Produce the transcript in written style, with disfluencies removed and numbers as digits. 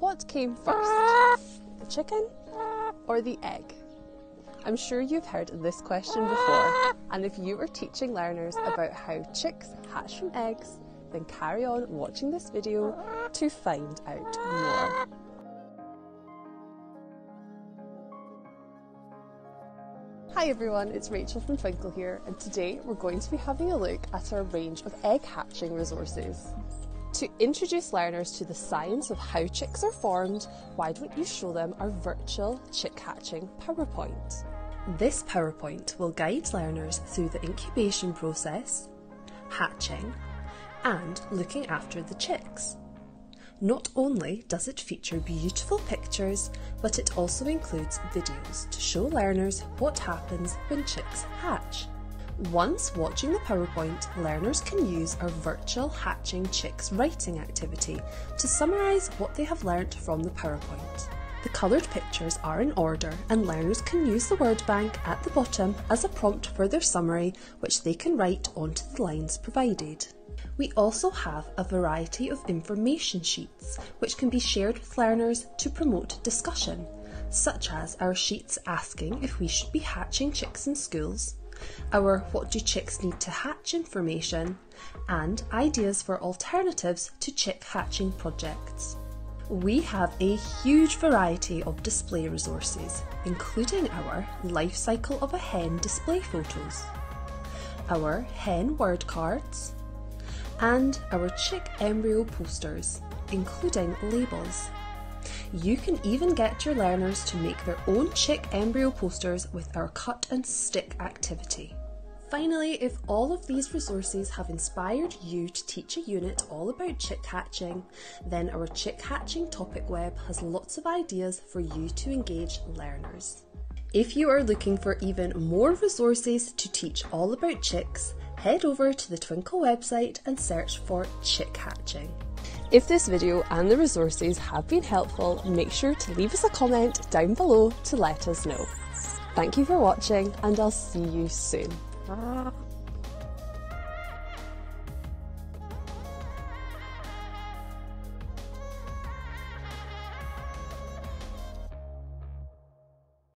What came first, the chicken or the egg? I'm sure you've heard this question before, and if you are teaching learners about how chicks hatch from eggs, then carry on watching this video to find out more. Hi everyone, it's Rachel from Twinkl here, and today we're going to be having a look at our range of egg hatching resources. To introduce learners to the science of how chicks are formed, why don't you show them our virtual chick hatching PowerPoint. This PowerPoint will guide learners through the incubation process, hatching, and looking after the chicks. Not only does it feature beautiful pictures, but it also includes videos to show learners what happens when chicks hatch. Once watching the PowerPoint, learners can use our virtual Hatching Chicks writing activity to summarise what they have learnt from the PowerPoint. The coloured pictures are in order, and learners can use the word bank at the bottom as a prompt for their summary, which they can write onto the lines provided. We also have a variety of information sheets which can be shared with learners to promote discussion, such as our sheets asking if we should be hatching chicks in schools, our what do chicks need to hatch information, and ideas for alternatives to chick hatching projects. We have a huge variety of display resources, including our life cycle of a hen display photos, our hen word cards, and our chick embryo posters, including labels. You can even get your learners to make their own chick embryo posters with our cut and stick activity. Finally, if all of these resources have inspired you to teach a unit all about chick hatching, then our chick hatching topic web has lots of ideas for you to engage learners. If you are looking for even more resources to teach all about chicks, head over to the Twinkl website and search for chick hatching. If this video and the resources have been helpful, make sure to leave us a comment down below to let us know. Thank you for watching, and I'll see you soon.